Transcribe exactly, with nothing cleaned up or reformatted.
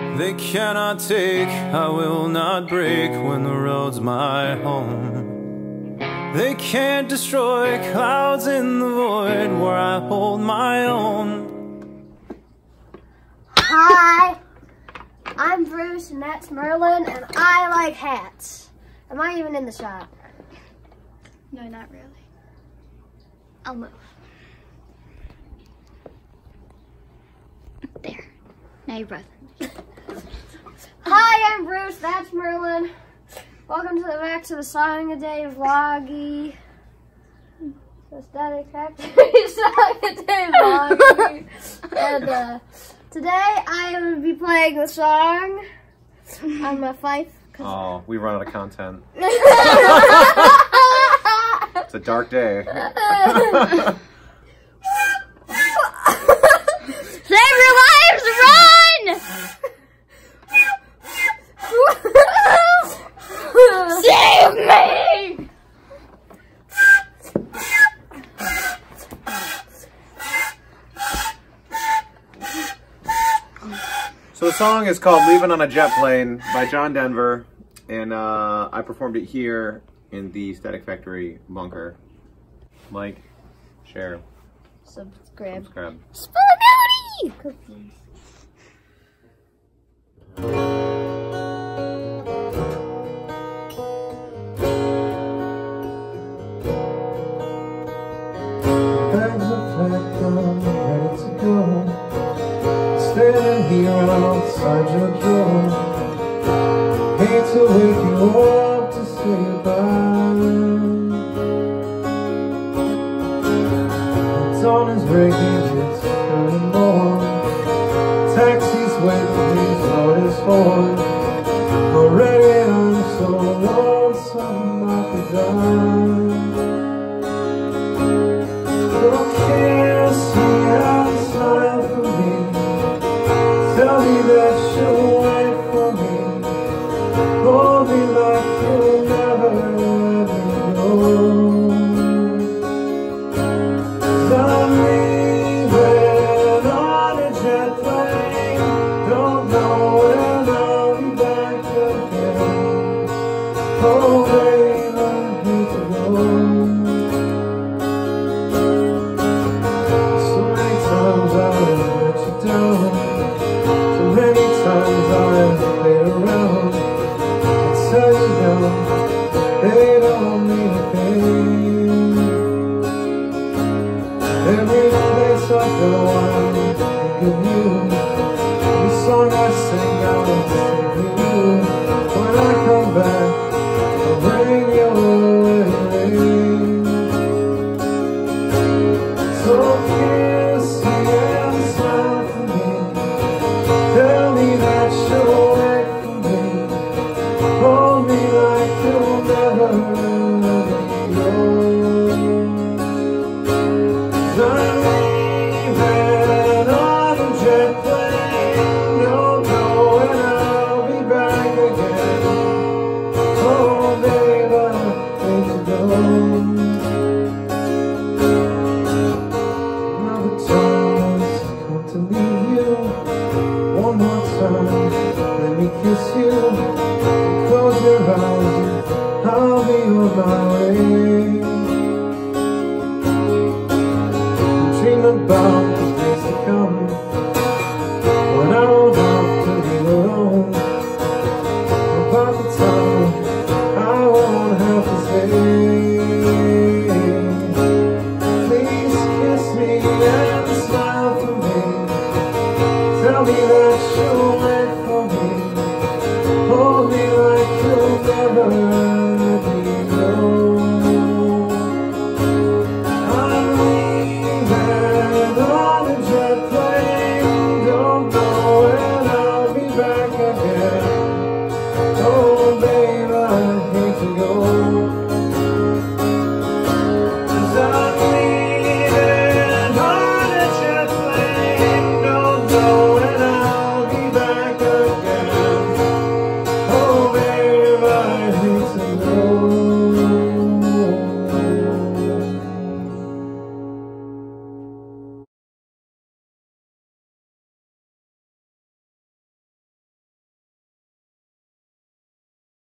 They cannot take, I will not break when the road's my home. They can't destroy clouds in the void where I hold my own. Hi, I'm Bruce and that's Merlin and I like hats. Am I even in the shot? No, not really. I'll move. There. Now you're both. Hi, I'm Bruce, that's Merlin. Welcome to the back to the Song a Day vloggy. The Static Factory Song a Day vloggy. And uh, today I will be playing the song on my fife. Oh, we run out of content. It's a dark day. Save your lives, run! Save me! So the song is called Leaving on a Jet Plane by John Denver, and uh, I performed it here in the Static Factory bunker. Like, share, Subscribe. subscribe. Spaghetti! Cookies. Bags are packed, I'm ready to go. Standing here outside your door. Hate to wake you up to say goodbye. The dawn is breaking, it's turning more. Taxis wait for these loaded for. Already I'm so lonesome I could die. Don't care, see how you smile for me. Tell me that you'll wait for me. Hold me like you'll never let me go. 'Cause I'm leaving on a jet plane. Don't know when I'll be back again. Oh babe, I hate to go. They don't mean a thing. Every place I go, I think of you. The song I sing, I will sing for you. When I come back, I'll bring your wedding. So kiss me and smile for me. Tell me that you'll wait for me. Hold me like you'll never let me go. 'Cause I'm leaving on a jet plane. Don't know when I'll be back again. Oh babe, I hate to go. Another time has come to leave you. One more time, let me kiss you. Close your eyes, I'll be on my way. Dream about the days to come, when I won't have to be alone. About the time I won't have to say, please kiss me and smile for me. Tell me that you'll